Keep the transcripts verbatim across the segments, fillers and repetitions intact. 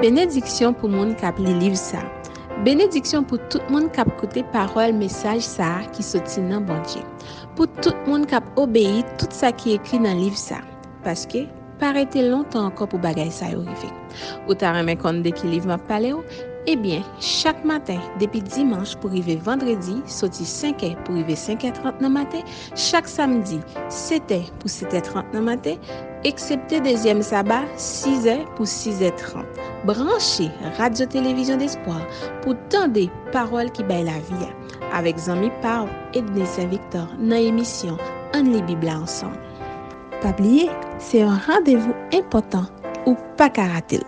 Bénédiction pour moun kap li liv ça. Bénédiction pour tout moun kap koute parole message ça qui sorti nan bon Dieu. Pour tout moun kap obéi tout ça qui écrit dans livre ça. Parce que paraît longtemps encore pour bagay ça yo rive. Ou ta remen konn de ki livre m'a parlé ou? Eh bien, chaque matin, depuis dimanche pour arriver vendredi, sorti cinq heures pour arriver cinq heures trente dans matin, chaque samedi, sept heures pour sept heures trente dans matin, excepté deuxième sabbat, six heures pour six heures trente. Branchez Radio-Télévision d'Espoir pour tant des paroles qui baillent la vie avec Zami Parle et Denis Saint-Victor dans l'émission On lit Bible ensemble. Pas oublier, c'est un rendez-vous important ou pas qu'à rater.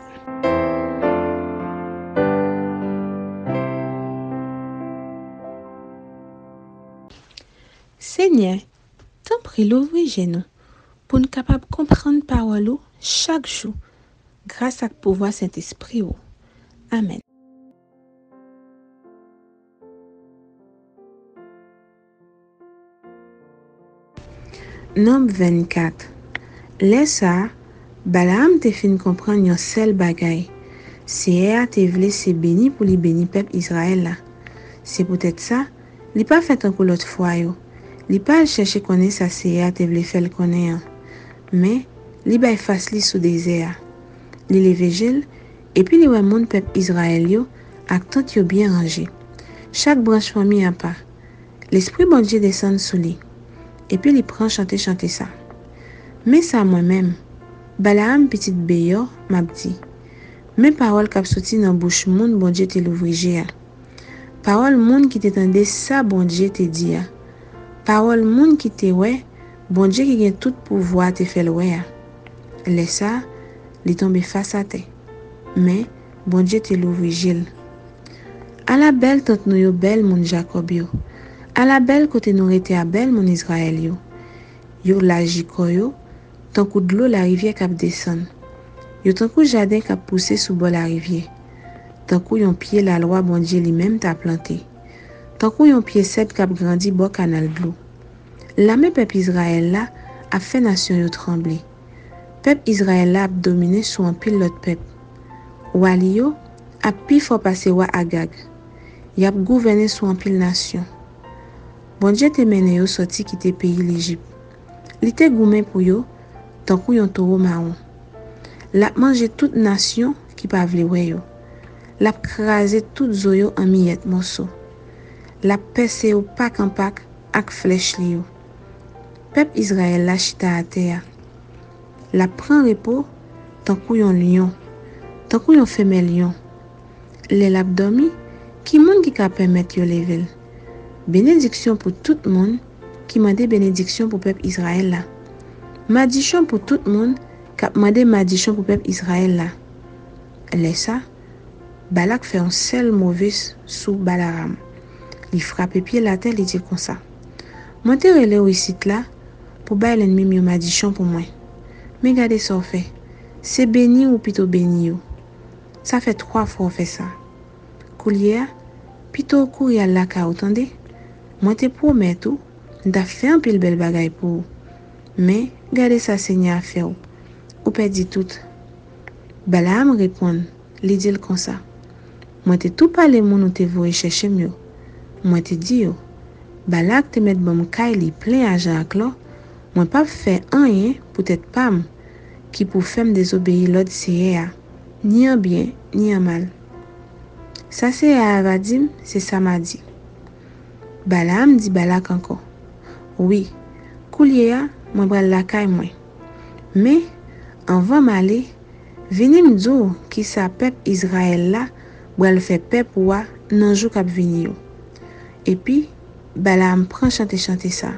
Seigneur, t'en prie l'ouvrir genou pour nous capable comprendre parole chaque jour grâce à pouvoir Saint-Esprit. Amen. Nombre vingt-quatre. Laisse ça, Balaam te fin comprendre yon seul bagay. C'est à te vle se béni pour li béni peuple Israël là. C'est peut-être ça, li pas fait encore l'autre fois yo. Li pas chercher connaître ça c'est à te vle faire connaître. Mais li bay face li sous désert. Li leve gel et puis li wè moun peuple Israël yo ak tant yo bien rangé. Chaque branche famille à part. L'esprit bon Dieu descend sous lui. Et puis il prend chanter chanter ça. Mais ça moi-même, Balaam petite Béyor m'a dit. Mes paroles k'ap sorti dans bouche moun bon Dieu te l'ouvrir. Parole moun qui t'entendait ça bon Dieu te dit. Parole moun qui te ouais, bon Dieu qui gagne tout pouvoir te faire ouais. Laisse ça, li tombe face à terre. Mais bon Dieu te l'ouvrir. À la belle tante nou yo belle moun Jacob yo. À la belle côté nous était à belle mon Israël yo. Yo la jiko yo, tant coup de l'eau la rivière k'ap descend. Yo tant coup jardin k'ap poussé sous bord la rivière. Tant coup yon pied la loi bon Dieu lui-même t'a planté. Tant coup yon pied cèdre k'ap grandi bord canal bleu. La même peuple Israël là a fait nation yo trembler. Peuple Israël là a dominé sous un pile l'autre peuple. Wali yo a pi fort passer wa Agag. Y a gouverné sous un pile nation. Bon Dieu te mené yo sorti quitter pays l'Égypte. Li te goumen pour yo, tant kou yon taureau marron. L'a mangé toute nation qui pa vle wè yo. L'a crasé toute zo yo en miettes morceaux. L'a percé yo pack en pack ak flèche li yo. Peuple Israël la chita à terre. L'a prend repos tant kou yon lion, tant kou yon femelle lion. Le l'a dormi, qui moun qui ka permettre yo level. Bénédiction pour tout le monde qui m'a demandé bénédiction pour le peuple Israël là. Malédiction pour tout le monde qui a demandé malédiction pour le peuple Israël là. Laisse ça, Balak fait un seul mauvais sous Balaam. Il frappe pied la terre, il dit comme ça. Moi te relé au ici là pour bailler l'ennemi mi malédiction pour moi. Mais regardez ça fait. C'est béni ou plutôt béni ou. Ça fait trois fois on fait ça. Coulier, plutôt courir là ka entendez. Moi te promets tout, d'as fait un pile belle bagaille pour. Mais gardez ça Seigneur a fait ou. Ou perdi tout. Balaam répond, li dit comme ça. Moi te tout parler moun ou te voye chercher mieux. Moi te dit yo. Balak te met bon kay li plein argent ak lo. Moi pas fait rien pour être pam qui pour faire désobéir l'ordre c'est ni en bien ni en mal. Ça c'est à Vadim, c'est ça m'a dit. Balaam dit Balak encore. Oui, Koulier, moi bral la kay moi. Mais avant m'aller, vini m'dou qui sa peuple Israël là, bral fait peuple wa nan jou k'ap vini yo. Et puis Balaam prend chanter chanter ça.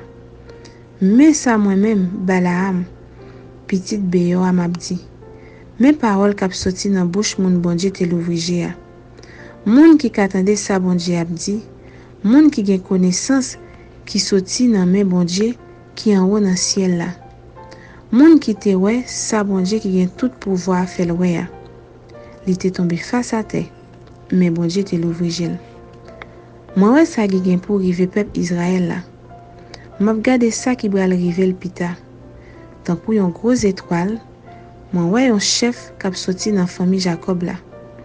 Mais ça moi-même Balaam petite Béyor m'a dit. Mes paroles k'ap sorti dans bouche moun bon Dieu te l'ouvrir. Moun qui qu'attendait ça bon Dieu a dit. Moun qui gen connaissance qui sorti dans main bon Dieu qui en haut dans ciel là. Moun qui te ouais ça bon Dieu qui gen tout pouvoir faire ouais. Il était tombé face à terre. Mais bon Dieu te l'ouvrir gel. Moi ouais ça qui gen pour river peuple Israël là. M'a regardé ça qui bral river le pita. Tant pour une grosse étoile, moi ouais un chef qui a sorti dans famille Jacob là.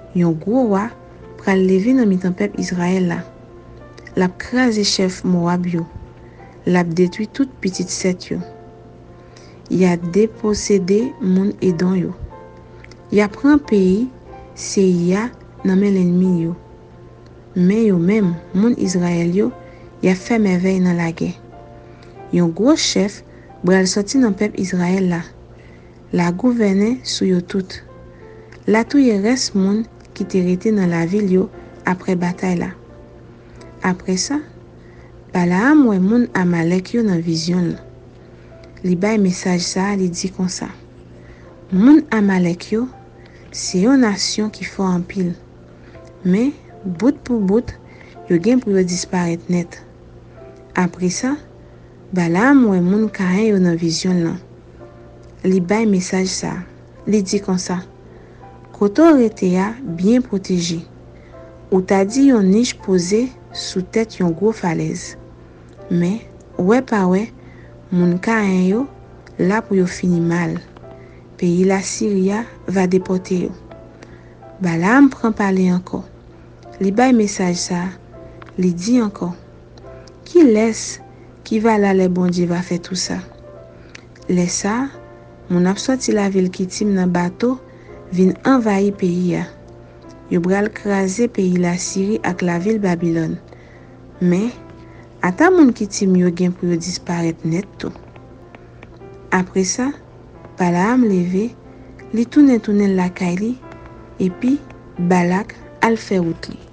Yon gros roi pral lever dans mitan peuple Israël là. L'a crasé chef Moab yo. L'a détruit toute petite set yo. Il a dépossédé moun Edom yo. Il a pris un pays, c'est ya nan men l'ennemi yo. Mais yo même moun Israël yo, il a fait merveille dans la guerre. Yon gros chef bral sorti dans peuple Israël là. La gouverner sou yo tout. La tout y reste moun qui te rete dans la ville yo après bataille là. Après ça, Balaam wè moun Amalek yo dans vision là. Li bay message ça, li dit comme ça. Moun Amalek yo, c'est une nation qui fort en pile. Mais bout pour bout, yo gen pour yo disparaître net. Après ça, Balaam wè moun Kain yo dans vision là. Li bay message ça, li dit comme ça. Koto rete ya bien protégé. Ou t'a dit yon niche posée sous tête yon gros falaise. Mais ouais pas ouais, moun Kain yo là pour yo fini mal. Pays la Syria va déporter yo. Balaam prend parler encore. Li bay message ça, li dit encore. Qui laisse qui va là les bon Dieu va faire tout ça. Laisse ça, mon ap sorti la ville qui tim nan bateau vin envahir pays ya. Yo bral kraser pays la Syrie ak la ville Babylone. Mais ata moun ki tim yo gen pour yo disparaître net tout. Après ça, Balaam levé, li tourne tourne la kaili et puis Balak al fait route li.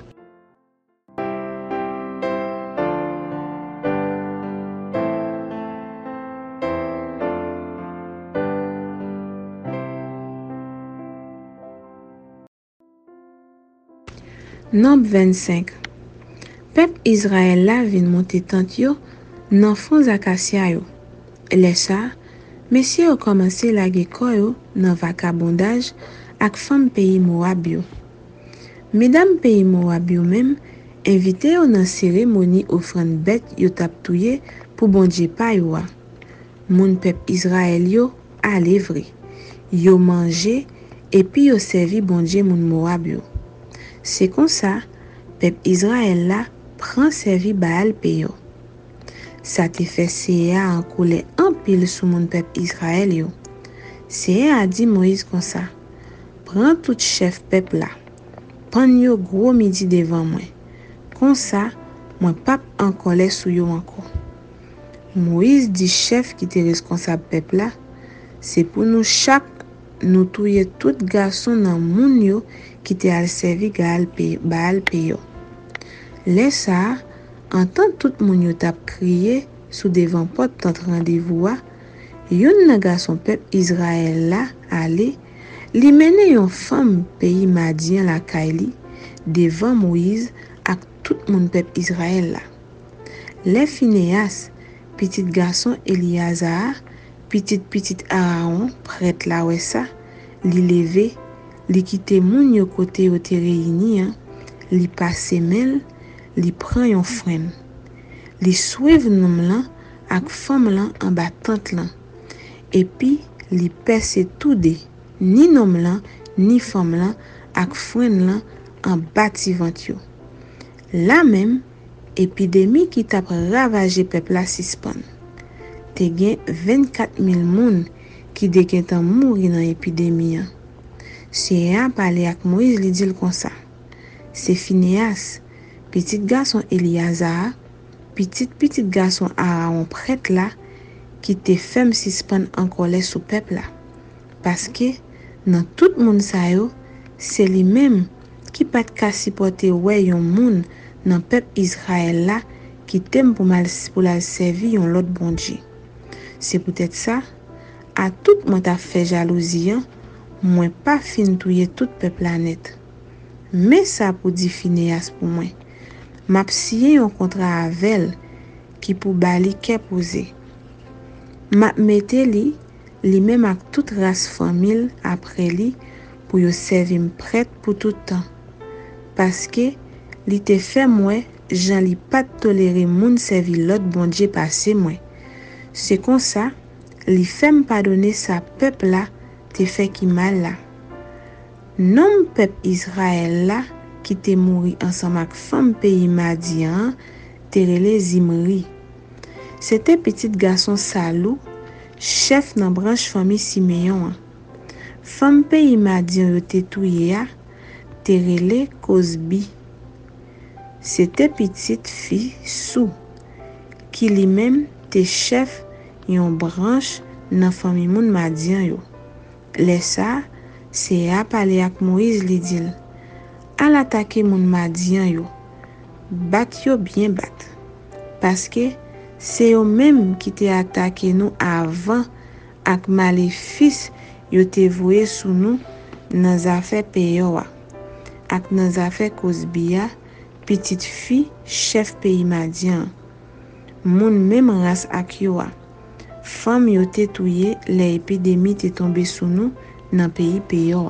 Nombre vingt-cinq. Peuple Israël la vin monter tente yo nan fond acacia yo. Laissa, messieurs ont commencé la guerre yo nan vagabondage ak femme pays Moab yo. Mesdames pays Moab yo même invité yo nan cérémonie offrande bête yo tap touye pour bon Dieu pa yo. Moun peuple Israël yo ale vrai. Yo mangé et puis yo servi bon Dieu moun Moab yo. C'est comme ça, peuple Israël là prend servi Baal Peyo. Ça te fait Séa en colère en pile sous mon peuple Israël yo. Séa a dit Moïse comme ça. Prends tout chef peuple là. Pan yo gros midi devant moi. Comme ça, moi pas en colère sous yo encore. Moïse dit chef qui était responsable peuple là, c'est pour nous chaque nous touyer tout garçon dans moun yo qui te al servi Baal Peyo. Laisse ça, entend tout moun yo tap crier sous devant porte tant rendez-vous a, yon nan garçon peuple Israël là aller, li mene yon femme pays Madian la Kaili devant Moïse ak tout moun peuple Israël là. Les Phinéas, petit garçon Eliazar, petit petit Aaron prêtre la ouais ça, li levé, li kite moun yo côté yo te réuni, hein, li passe mel, li prend yon frein. Li suiv nom lan ak femme lan en bas tante lan. Et puis li perce tout de, ni nom lan, ni femme lan ak frein lan en bâtiment yo. La même épidémie qui t'a ravagé peuple la suspend. Te gen vingt-quatre mille moun qui deken tan mouri dans épidémie. C'est un parler avec Moïse li dit comme ça. C'est Phinéas, petit garçon Eliazar, petit petit garçon Aaron prêtre là qui te fait suspend en colère sous peuple là. Parce que dans tout monde sa yo, c'est lui même qui pas ka supporter ouais yon moun dans peuple Israël là qui t'aime pour mal pour la servir yon l'autre bon Dieu. C'est peut-être ça à tout monde t'a fait jalousie, moi pas fin touyer tout peuple planète. Mais ça pour dire Phinéas pour moi. M'a signé un contrat avec qui pour bali qu'est posé. M'a mette li li même avec toute race famille après li pour yo servir prêtre pour tout temps. Parce que li te fait moi j'en li pas tolérer moun servir l'autre bon Dieu passé moi. C'est comme ça li fait me pardonner sa peuple là te fait qui mal là. nom peuple Israël là qui te mouri ensemble avec femme pays Madian te relé Zimri. C'était petit garçon Salou, chef dans branche famille Siméon. Femme pays Madian yo te touye te relé Cosbi. C'était petite fille Sou qui lui-même te chef yon branche dans famille moun Madian yo. Laissa c'est a parler avec Moïse li dit al attaquer moun Madian yo. Bat yo bien bat. Parce que c'est eux même qui te attaqué nous avant ak maléfice yo te voué sous nous dans affaire peyoa ak dans affaire Cosbia petite fille chef pays Madian. Moun même race ak yo a. Femme yo te touye l'épidémie te tombé sous nous dans pays peyoa.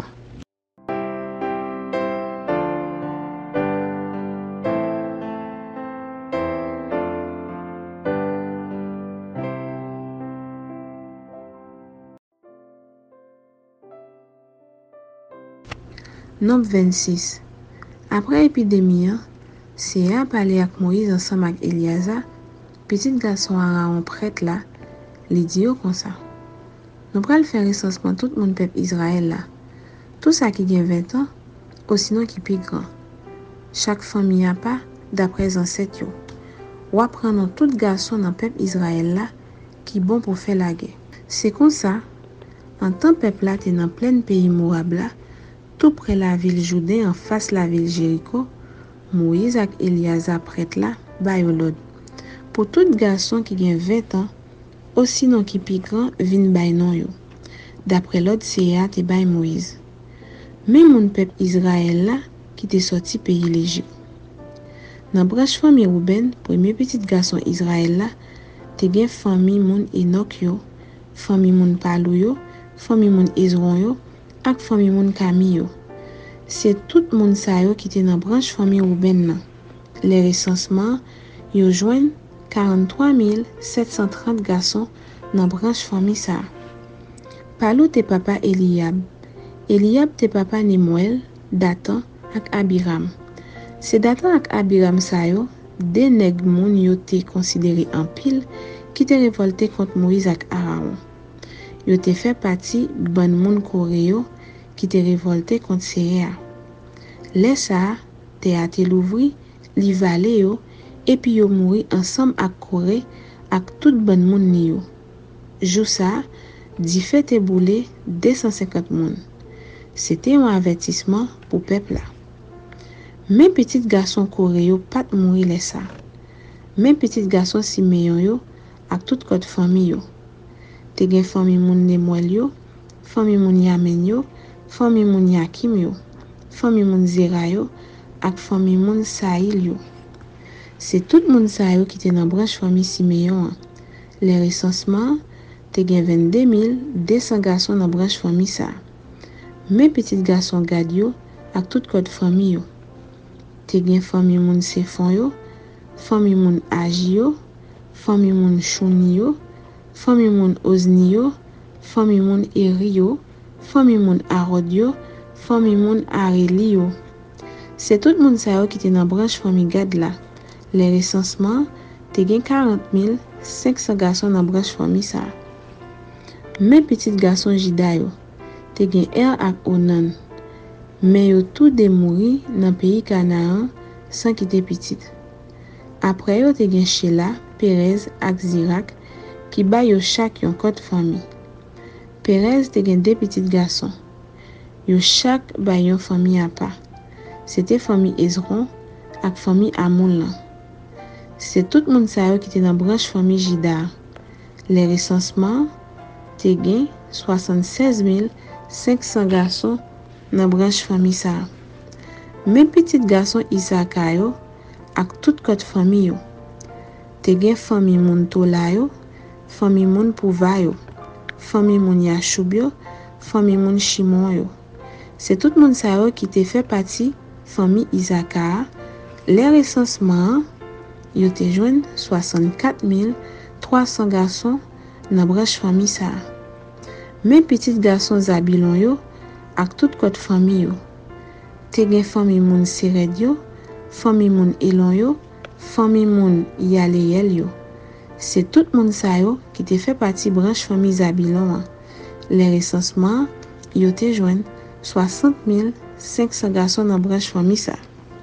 Nombre vingt-six. Après l'épidémie, c'est à parler avec Moïse ensemble avec Eliasa, petit garçon Aaron prêtre là, il dit comme ça. Nous allons faire recensement tout le peuple Israël là. Tout ça qui a vingt ans, ou sinon qui est plus grand. Chaque famille a pas d'après les ancêtres. Ou apprendre tout garçon dans le peuple Israël là qui est bon pour faire la guerre. C'est comme ça, en tant que peuple là, tu es dans plein pays Moab là, tout près la ville Jourdain en face la ville Jéricho, Moïse et Eliasa prêtre là, ba yo l'ordre. Pour tout garçon qui a vingt ans, aussi non qui plus grand, vin bay non yo. D'après l'ordre c'est a te bay Moïse. Même mon peuple Israël là qui te sorti pays l'Égypte. Dans branche famille Ruben, premier petit garçon Israël là, te gen famille moun Enoch yo, famille moun Palou yo, famille moun Ezron yo, ak famille moun Kami yo. C'est tout moun sa yo qui te dans branche famille Ruben nan. Les recensements yo joignent quarante-trois mille sept cent trente garçons dans branche famille sa. Palou te papa Eliab. Eliab te papa Nemuel, Datan ak Abiram. C'est Datan ak Abiram sa yo, de nèg moun yo te considéré en pile qui te révolté contre Moïse ak Aaron. Yo te fait partie bon moun Koréo qui te révolté contre Séa. Laissa te a te l'ouvri, li valé yo, et puis yo mouri ensemble ak Koré ak tout bon moun ni yo. Jou sa, di fait te boulé deux cent cinquante moun. C'était un avertissement pour peuple là. Mes petits garçons Koré yo pat mouri laissa. Mes petits garçons Siméon yo ak tout code famille yo. Te gen famille moun Nemuel yo, famille moun Yamen yo, famille moun Yakim yo, famille moun Zera yo, ak famille moun Saïl yo. C'est tout moun sa yo qui te dans branche famille Siméon. Les recensements te gen vingt-deux mille deux cents garçons dans branche famille sa. Mes petits garçons Gad yo ak tout code famille yo. Te gen famille moun Sefon yo, famille moun Aji yo, famille moun Chouni yo, famille moun Ozni yo, famille moun Eri yo, famille moun Arod yo, famille moun Areli yo. C'est tout moun sa yo qui te dans branche famille Gad là. Les recensements te gen quarante mille cinq cents garçons dans branche famille sa. Mes petits garçons Jida yo, te gen Er ak Onan. Mais yo tout de mouri dans pays Canaan sans qui te petit. Après yo te gen Shela, Perez ak Zirak qui ba yo chaque yon code famille. Perez te gen deux petits garçons. Yo chaque ba yon famille à part. C'était famille Ezron ak famille Amon là. C'est tout moun sa yo qui te dans branche famille Jida. Les recensements te gen soixante-seize mille cinq cents garçons dans branche famille sa. Mes petits garçons Isaka yo ak tout code famille yo. Te gen famille moun Tola yo, famille moun Pouva yo, famille moun Yachoub yo, famille moun Shimon yo. C'est tout moun sa yo qui te fait partie famille Isaka. Les recensements yo te joignent soixante-quatre mille trois cents garçons dans branche famille sa. Mes petits garçons Zabilon yo ak tout kote fami yo. Te gen fami moun Sered yo, fami moun Elon yo, fami moun Yaleyel yo. C'est tout moun sa yo qui te fait partie branche famille Zabilon. Les recensements, yo te joine soixante mille cinq cents garçons dans branche famille ça.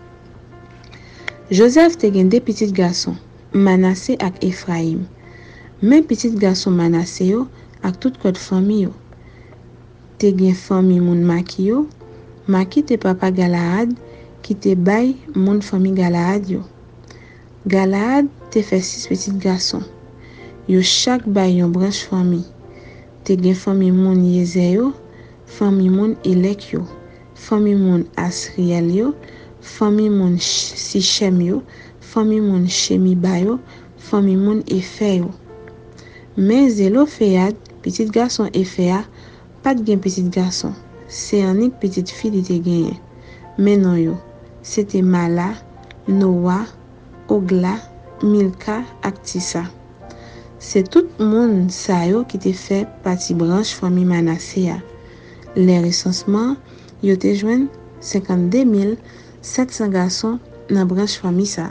Joseph te gen deux petits garçons, Manassé ak Ephraim. Men petit garçon Manassé yo ak tout kote famille yo. Te gen famille moun Maki yo, Maki te papa Galaad qui te bay moun famille Galaad yo. Galaad te fait six petits garçons. Yo chaque bay yon branche famille. Te gen famille moun Yezer yo, famille moun Elek yo, famille moun Asriel yo, famille moun Sichem yo, famille moun Shemiba yo, famille moun Efe yo. Mais Zélophéad, petit garçon Efea, pas de gen petit garçon. C'est unique petite fille qui te gagné. Mais non yo, c'était Mala, Noah, Ogla, Milka ak Tissa. C'est tout le monde sa yo qui te fait partie branche famille Manassé ya. Les recensements, yo te joine cinquante-deux mille sept cents garçons dans branche famille ça.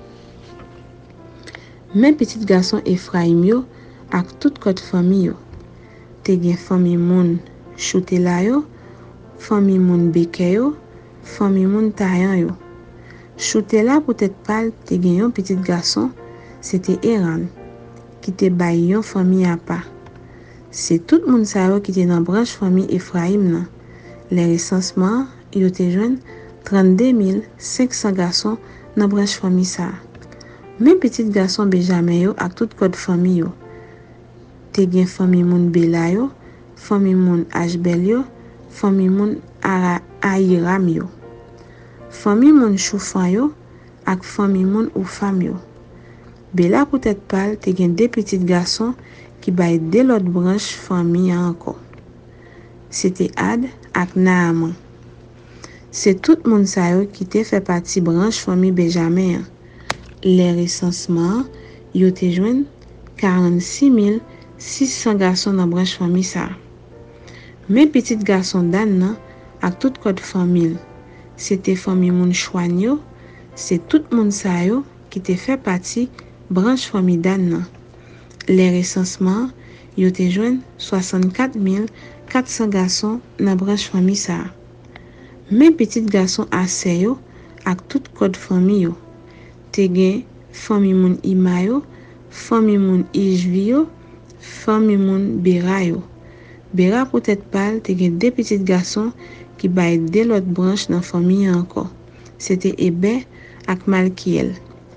Men petit garçon Ephraim yo ak tout kote famille yo. Te gen famille moun Choutela yo, famille moun Beke yo, famille moun Tayan yo. Choutela peut-être pas te gen yon petit garçon, c'était Eran qui te bay yon famille à part. C'est tout le monde sa yo qui te dans branche famille Ephraim nan. Les recensements, yo te joine trente-deux mille cinq cents garçons dans branche famille ça. Men petit garçon Benjamin yo ak tout kote famille yo. Te gen famille moun Bela yo, famille moun Ashbel yo, famille moun Ahiram yo. Famille moun Choufan yo ak famille moun Oufam yo. Bela peut-être pas te gen deux petits garçons qui bay de l'autre branche famille encore. C'était Ad ak Naaman. C'est tout le monde sa yo qui te fait partie branche famille Benjamin. Les recensements, yo te joine quarante-six mille six cents garçons dans branche famille ça. Mes petits garçons Dan nan ak tout kote famille. C'était famille moun Chouan yo, c'est tout le monde sa yo qui te fait partie branche famille Dan nan. Les recensements, yo te joine soixante-quatre mille quatre cents garçons dans branche famille ça. Mes petits garçons Ase yo ak tout kote famille yo. Te gen famille moun Ima yo, famille moun Ijvi yo, famille moun Bera yo. Bera peut-être pas te gen deux petits garçons qui bay de l'autre branche dans famille encore. C'était Ebe ak Malkiel.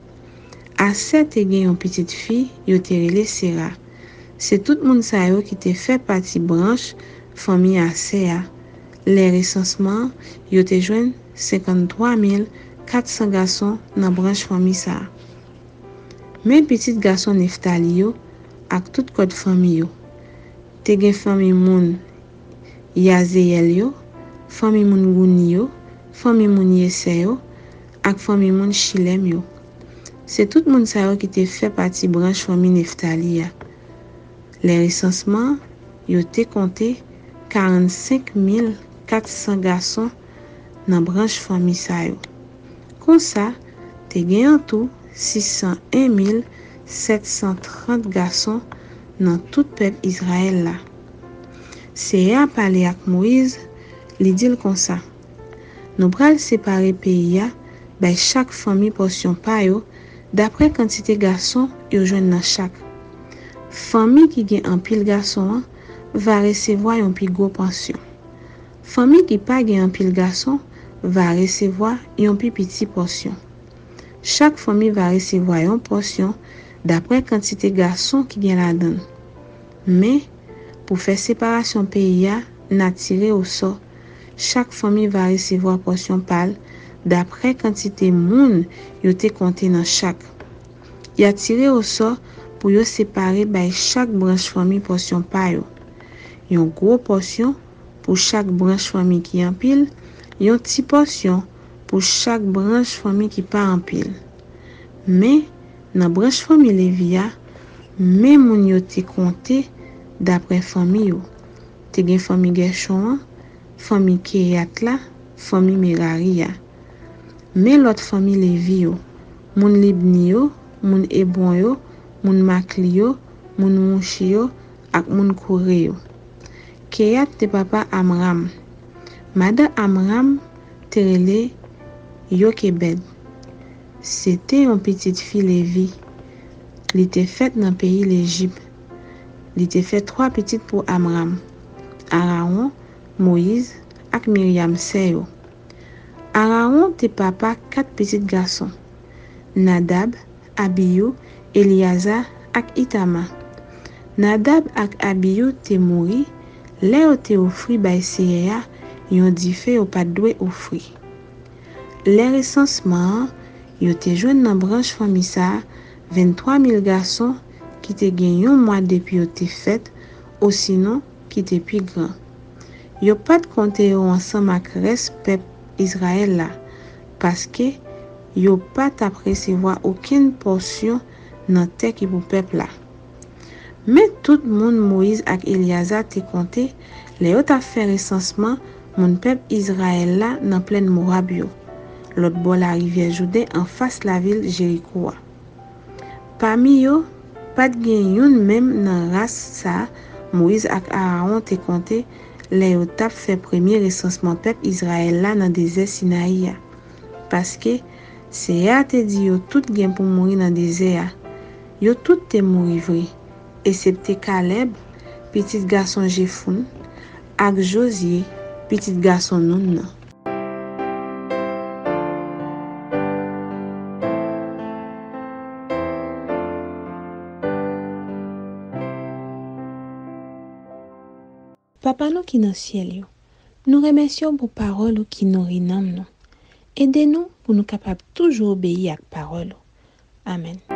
Ase te gen yon petite fille, yo te rele Sera. C'est tout le monde sa yo qui te fait partie branche famille Ase ya. Les recensements, yo te joine cinquante-trois mille quatre cents garçons dans branche famille ça. Mes petits garçons Neftali yo ak tout kote famille yo. Te gen famille moun Yazeyel yo, famille moun Gouni yo, famille moun Yese yo, ak famille moun Shilem yo. C'est tout le monde sa yo qui te fait partie branche famille Neftali ya. Les recensements, yo te compté quarante-cinq mille quatre cents garçons dans branche famille sa yo. Comme ça, te gen en tout six cent un mille sept cent trente garçons dans tout peuple Israël là. C'est à parler avec Moïse, li dit comme ça. Nous pral séparer pays ya, bay chaque famille portion pa yo, d'après quantité garçons yo joine dans chaque. Famille qui gen en pile garçon va recevoir un plus gros pension. Famille qui pas gen en pile garçon va recevoir une plus petite portion. Chaque famille va recevoir une portion d'après quantité garçons qui gagne la donne. Mais pour faire séparation pays n'a tiré au sort, chaque famille va recevoir portion pâle d'après quantité moun yo te compté dans chaque. Y a tiré au sort pour yo séparer by chaque branche famille portion pa yo. Yon gros portion pour chaque branche famille qui en pile, yon petit portion pour chaque branche famille qui pas en pile. Mais dans branche famille Lévia, même moun yo te compté d'après famille yo. Te gen famille Gershon, famille Keyat la, famille Merari ya. Mais l'autre famille Lévi yo, moun Libni yo, moun Hebron yo, moun Makli yo, moun Mouchi yo, ak moun Kore yo. Keyat te papa Amram. Mada Amram terele Yokebed. C'était une petite fille Lévi. Il était fait dans le pays l'Égypte. Il était fait trois petites pour Amram, Aaron, Moïse et Myriam Seyo. Aaron te papa quatre petits garçons, Nadab, Abiyu, Eliazar et Itama. Nadab et Abiyu te mouri, les te offri by Seya, yon di fait ou pas doué offri. Les recensements, yo te joine dans branche famille ça vingt-trois mille garçons qui te gagné un mois depuis yo te fait ou sinon qui te plus grand. Yo pas de compter ensemble avec reste peuple Israël là parce que yo pas t'a recevoir aucune portion dans terre qui pour peuple là. Mais tout le monde Moïse et Eliazar te compté les autres fait recensement mon peuple Israël là dans pleine Moab yo. L'autre bord la rivière Jourdain en face la ville Jéricho. Parmi yo, pas de gen même dans race ça, Moïse et Aaron te compté les yo tap fait premier recensement peuple Israël là dans désert Sinaï parce que c'est a te dit yo tout gen pour mourir dans désert. Yo tout te mourir vrai excepté Caleb, petit garçon Jephun, ak Josué, petit garçon Nun. Papa nous qui dans ciel yo, nous remercions pour parole qui nourrit nous. Aidez-nous pour nous capables toujours obéir à la parole. Amen.